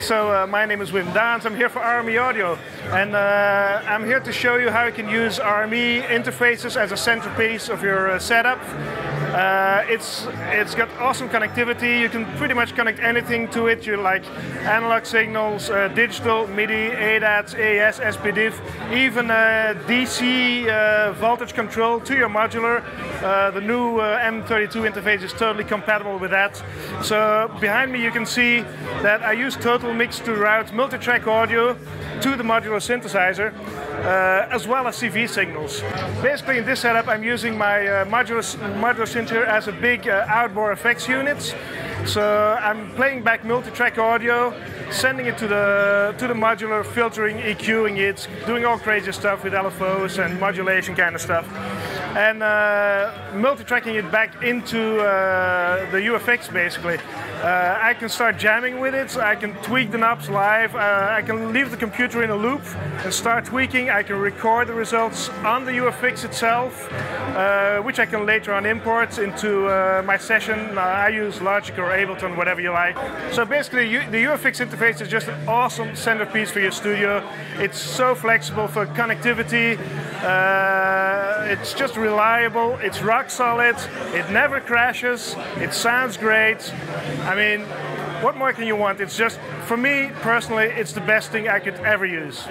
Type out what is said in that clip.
So my name is Wim Daans. I'm here for RME Audio, and I'm here to show you how you can use RME interfaces as a centerpiece of your setup. It's got awesome connectivity. You can pretty much connect anything to it. You like analog signals, digital, MIDI, ADATs, AES, SPDIF, even DC voltage control to your modular. The new M32 interface is totally compatible with that. So behind me you can see that I use Total Mix to route multi-track audio to the modular synthesizer, as well as CV signals. Basically in this setup I'm using my modular synth here as a big outboard effects unit. So I'm playing back multi-track audio, sending it to the modular, filtering, EQing it, doing all crazy stuff with LFOs and modulation kind of stuff. And multi-tracking it back into the UFX basically. I can start jamming with it, I can tweak the knobs live, I can leave the computer in a loop and start tweaking. I can record the results on the UFX itself, which I can later on import into my session. I use Logic or Ableton, whatever you like. So basically the UFX interface is just an awesome centerpiece for your studio. It's so flexible for connectivity, it's just reliable, it's rock solid, it never crashes, it sounds great. I mean, what more can you want? It's just, for me personally, it's the best thing I could ever use.